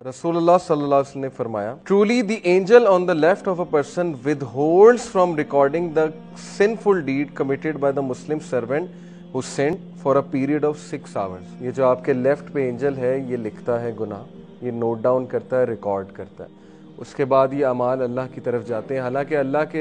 रसूलुल्लाह सल्लल्लाहु अलैहि वसल्लम ने फरमाया, truly the angel on the left of a person withholds from recording the sinful deed committed by the Muslim servant who sinned for a period of 6 hours। ये जो आपके लेफ्ट पे एंजल है ये लिखता है गुनाह, ये नोट डाउन करता है, रिकॉर्ड करता है। उसके बाद ये अमाल अल्लाह की तरफ जाते हैं। हालांकि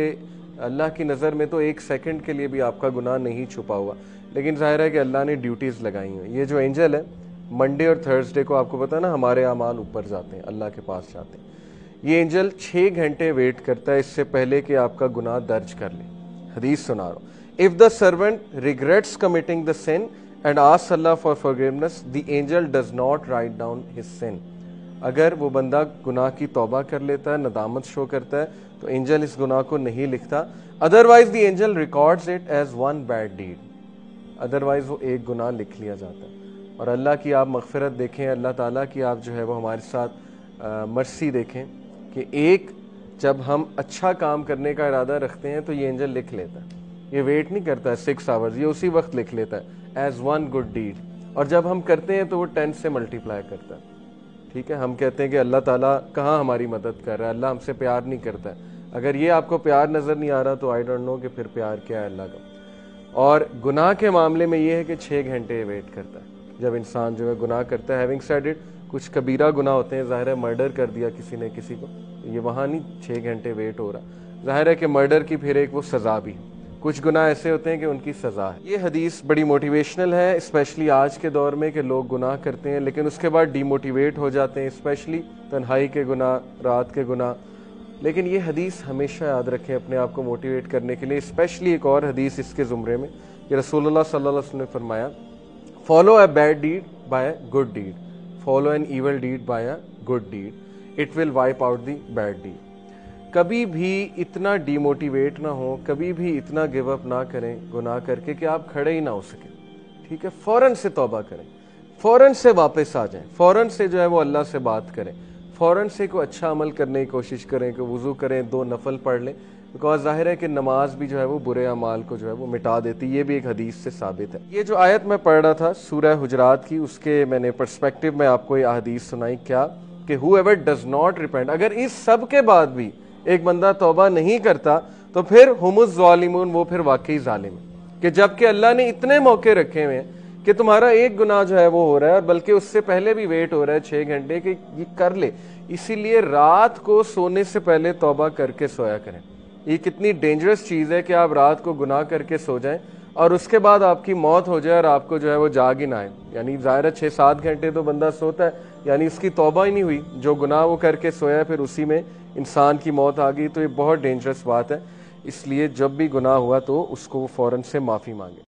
अल्लाह की नज़र में तो 1 सेकंड के लिए भी आपका गुनाह नहीं छुपा हुआ, लेकिन जाहिर है कि अल्लाह ने ड्यूटीज़ लगाई हुई। ये जो एंजल है मंडे और थर्सडे को आपको पता है ना हमारे अमाल ऊपर जाते हैं, अल्लाह के पास जाते हैं। ये एंजल 6 घंटे वेट करता है इससे पहले कि आपका गुनाह दर्ज कर ले। हदीस सुना रहा हूँ, if the servant regrets committing the sin and asks Allah for forgiveness the angel does not write down his sin. अगर वो बंदा गुनाह की तौबा कर लेता है, नदामत शो करता है, तो एंजल इस गुनाह को नहीं लिखता। Otherwise the angel records it as one bad deed, otherwise वो एक गुनाह लिख लिया जाता है। और अल्लाह की आप मग़फ़िरत देखें, अल्लाह ताला की आप जो है वो हमारे साथ मर्सी देखें कि एक जब हम अच्छा काम करने का इरादा रखते हैं तो ये एंजल लिख लेता है, ये वेट नहीं करता है 6 आवर्स, ये उसी वक्त लिख लेता है एज वन गुड डीड। और जब हम करते हैं तो वो 10 से मल्टीप्लाई करता है। ठीक है, हम कहते हैं कि अल्लाह ताला कहाँ हमारी मदद कर रहा है, अल्लाह हमसे प्यार नहीं करता है। अगर ये आपको प्यार नज़र नहीं आ रहा तो आई डोंट नो कि फिर प्यार क्या है अल्लाह का। और गुनाह के मामले में ये है कि 6 घंटे वेट करता है जब इंसान जो है गुनाह करता है। हैविंग सेड इट, कुछ कबीरा गुनाह होते हैं, ज़ाहिर है मर्डर कर दिया किसी ने किसी को, ये वहाँ नहीं 6 घंटे वेट हो रहा। ज़ाहिर है कि मर्डर की फिर एक वो सज़ा भी, कुछ गुनाह ऐसे होते हैं कि उनकी सज़ा है। ये हदीस बड़ी मोटिवेशनल है, स्पेशली आज के दौर में कि लोग गुनाह करते हैं लेकिन उसके बाद डीमोटिवेट हो जाते हैं, स्पेशली तन्हाई के गुनाह, रात के गुनाह। लेकिन ये हदीस हमेशा याद रखें अपने आप को मोटिवेट करने के लिए। स्पेशली एक और हदीस इसके ज़ुमरे में कि रसूलुल्लाह सल्लल्लाहु अलैहि वसल्लम ने फरमाया, follow a bad deed by a good deed, follow an evil deed by a good deed, it will wipe out the bad deed. कभी भी इतना डीमोटिवेट ना हो, कभी भी इतना गिव अप ना करें गुनाह करके कि आप खड़े ही ना हो सकें। ठीक है, फ़ौरन से तौबा करें, फ़ौरन से वापस आ जाएं, फ़ौरन से जो है वो अल्लाह से बात करें, फ़ौरन से कोई अच्छा अमल करने की कोशिश करें कि वुज़ू करें, 2 नफल पढ़ लें, बिकॉज ज़ाहिर है कि नमाज भी जो है वो बुरे अमाल को जो है वो मिटा देती है। ये भी एक हदीस से साबित है। ये जो आयत मैं पढ़ रहा था सूरह हुजरात की, उसके मैंने पर्सपेक्टिव में आपको ये हदीस सुनाई क्या कि हूएवर डज नॉट रिपेंट, अगर इस सब के बाद भी एक बंदा तौबा नहीं करता तो फिर हुमुज़ ज़ालिमून, वो फिर वाकई जालिम है। कि जबकि अल्लाह ने इतने मौके रखे हुए हैं कि तुम्हारा एक गुनाह जो है वो हो रहा है और बल्कि उससे पहले भी वेट हो रहा है 6 घंटे कि ये कर ले। इसीलिए रात को सोने से पहले तौबा करके सोया करें। ये कितनी डेंजरस चीज़ है कि आप रात को गुनाह करके सो जाएं और उसके बाद आपकी मौत हो जाए और आपको जो है वो जाग ही ना आए। यानी ज़ाहिर है 6-7 घंटे तो बंदा सोता है, यानी इसकी तौबा ही नहीं हुई। जो गुनाह वो करके सोया फिर उसी में इंसान की मौत आ गई, तो ये बहुत डेंजरस बात है। इसलिए जब भी गुनाह हुआ तो उसको फ़ौरन से माफ़ी मांगे।